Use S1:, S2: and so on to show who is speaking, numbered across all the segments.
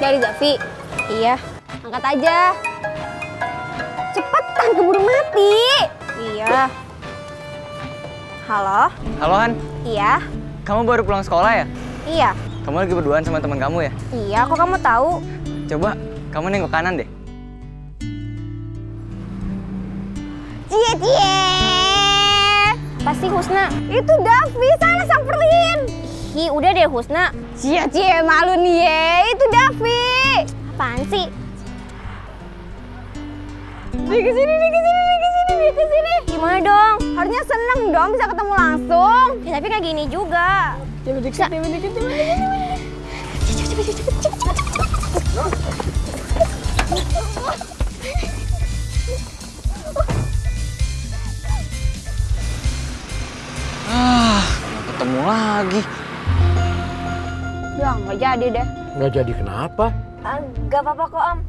S1: Dari Zafi? Iya. Angkat aja. Cepetan, keburu mati. Iya. Halo?
S2: Halo Han,
S1: Iya.
S2: kamu baru pulang sekolah ya?
S1: Iya.
S2: Kamu lagi berduaan sama teman kamu ya?
S1: Iya, kok kamu tahu?
S2: Coba kamu nengok kanan deh.
S1: Cie. Apa sih Husna? Itu Davi, sana samperin. Hi, udah deh Husna. Cie, malu nih ye. Itu Davi. Apaan sih? Dia kesini. Gimana dong? Harusnya seneng dong bisa ketemu langsung. Ya, tapi kayak gini juga. Coba dikit.
S2: Nggak ketemu lagi.
S1: Ya, nggak jadi deh.
S3: Nggak jadi kenapa?
S1: Nggak apa-apa kok, Om.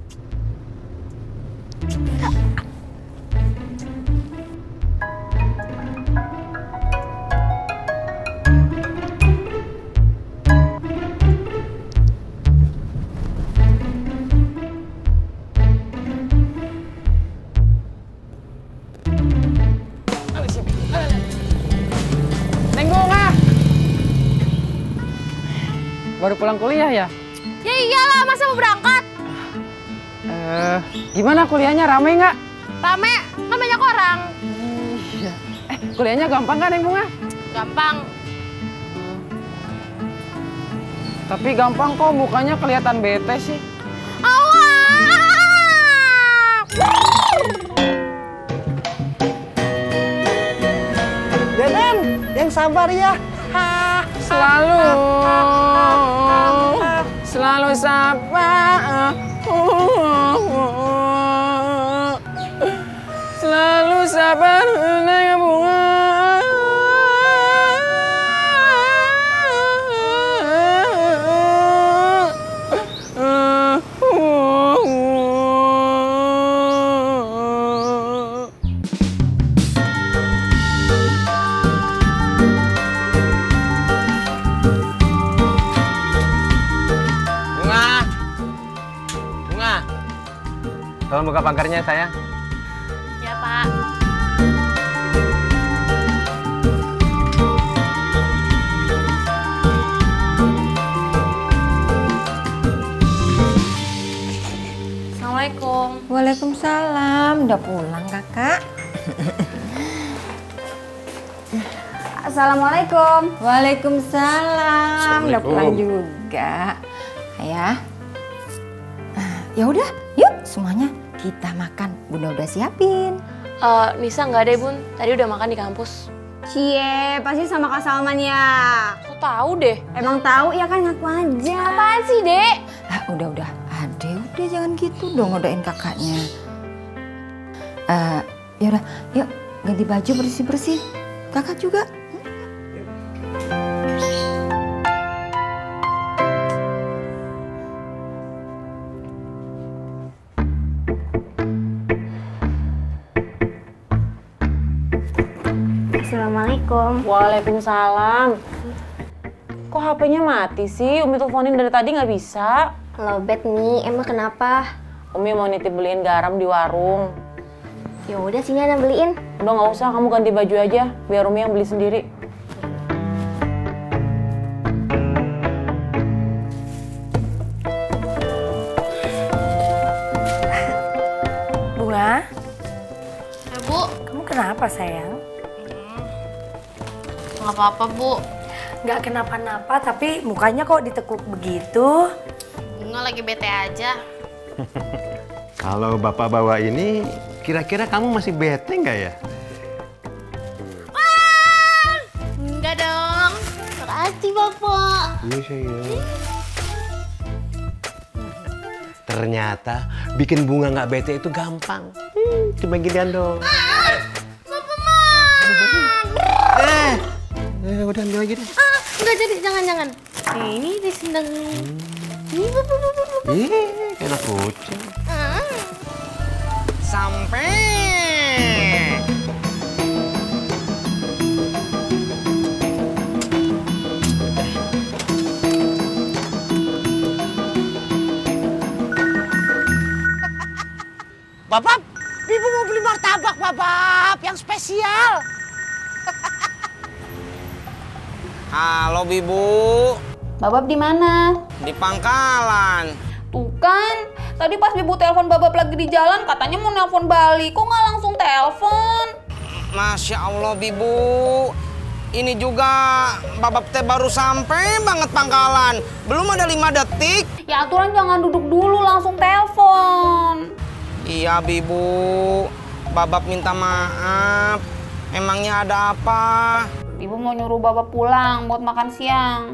S3: Neng Bunga! Baru pulang kuliah ya?
S1: Ya iyalah, masa mau berangkat?
S3: Gimana kuliahnya, rame nggak?
S1: Rame, kan banyak orang.
S3: Iya. Kuliahnya gampang kan, Neng Bunga?
S1: Gampang.
S3: Tapi gampang kok, mukanya kelihatan bete sih.
S4: Deden, yang sabar ya.
S3: Selalu sabar. Selalu sabar, Neng Bunga.
S2: Tolong buka pagarnya sayang.
S1: Ya, Pak. Assalamualaikum.
S5: Waalaikumsalam. Udah pulang, Kakak?
S1: Assalamualaikum.
S5: Waalaikumsalam. Udah pulang juga. Ayah. Ya udah, yuk semuanya kita makan. Bunda udah siapin.
S6: Nisa nggak ada, Bun. Tadi udah makan di kampus.
S1: Cie, pasti sama Kak Salman ya.
S6: Kok tahu deh?
S1: Emang tahu ya kan, ngaku aja.
S6: Apaan sih, Dek?
S5: Udah. Ade, udah jangan gitu dong ngodain kakaknya. Ya udah, yuk ganti baju bersih-bersih. Kakak juga.
S1: Assalamualaikum.
S6: Waalaikumsalam. Kok HP-nya mati sih? Umi teleponin dari tadi nggak bisa.
S1: Lobet nih, emang kenapa?
S6: Umi mau nitip beliin garam di warung.
S1: Ya udah sini Ana beliin.
S6: Udah nggak usah, kamu ganti baju aja. Biar Umi yang beli sendiri.
S5: Bunga,
S6: Ya, Bu.
S5: kamu kenapa sayang?
S6: Nggak apa-apa, Bu.
S5: Nggak kenapa-napa, tapi mukanya kok ditekuk begitu?
S6: Bunga lagi bete aja.
S7: Kalau Bapak bawa ini, kira-kira kamu masih bete nggak ya?
S6: Enggak dong. Makasih, Bapak.
S7: Iya sayang. Ternyata bikin Bunga nggak bete itu gampang. Coba ginian dong. Udah ambil lagi deh.
S6: Enggak jadi, jangan. Ini disendang.
S7: Enak kucing.
S2: Sampai.
S7: Babab, Bibu mau beli martabak, Babab, yang spesial.
S8: Halo Bibu,
S6: Babab di mana?
S8: di pangkalan.
S6: Tuh kan, tadi pas Bibu telepon Babab lagi di jalan katanya mau nelpon balik. Kok nggak langsung telepon?
S8: Masya Allah Bibu, ini juga Babab teh baru sampai banget pangkalan. Belum ada 5 detik.
S6: Ya aturan jangan duduk dulu, langsung telepon.
S8: Iya Bibu, Babab minta maaf. Emangnya ada apa?
S6: Bibu mau nyuruh Babab pulang buat makan siang.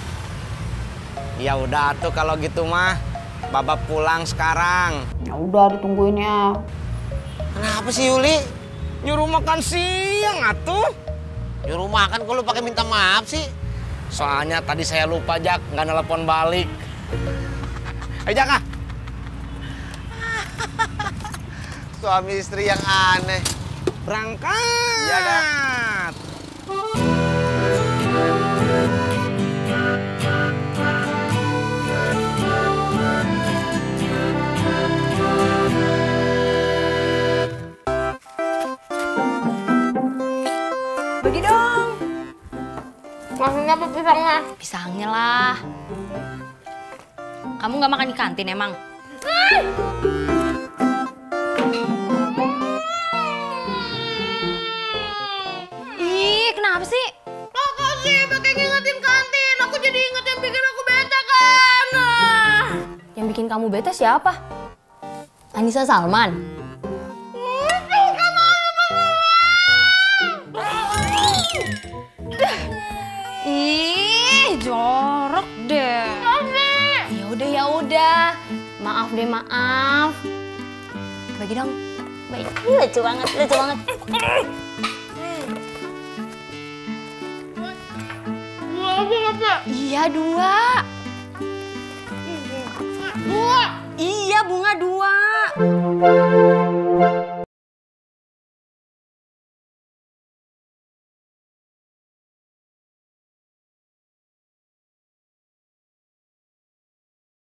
S8: Ya udah tuh kalau gitu mah, Babab pulang sekarang.
S6: Ya udah ditungguin ya.
S8: Kenapa sih Yuli? Nyuruh makan siang atuh.
S7: Nyuruh makan kok lu pakai minta maaf sih?
S8: Soalnya tadi saya lupa Jak, nggak nelpon balik. Ayo Jak ah.
S7: Suami istri yang aneh.
S8: Berangkat.
S7: Iya dah.
S1: Bagi dong.
S6: Maksudnya apa pisangnya?
S1: Pisangnya lah. Kamu nggak makan di kantin emang? Ih, kenapa sih?
S6: Makasih pakai ngingetin kantin. Aku jadi inget yang bikin aku bete kan.
S1: Yang bikin kamu bete siapa? Anissa Salman? Ih, jorok deh. Ya udah. Maaf deh, maaf. Bagi dong. Baik. Ih, lucu banget, lucu banget. Iya, 2. Iya, bunga 2.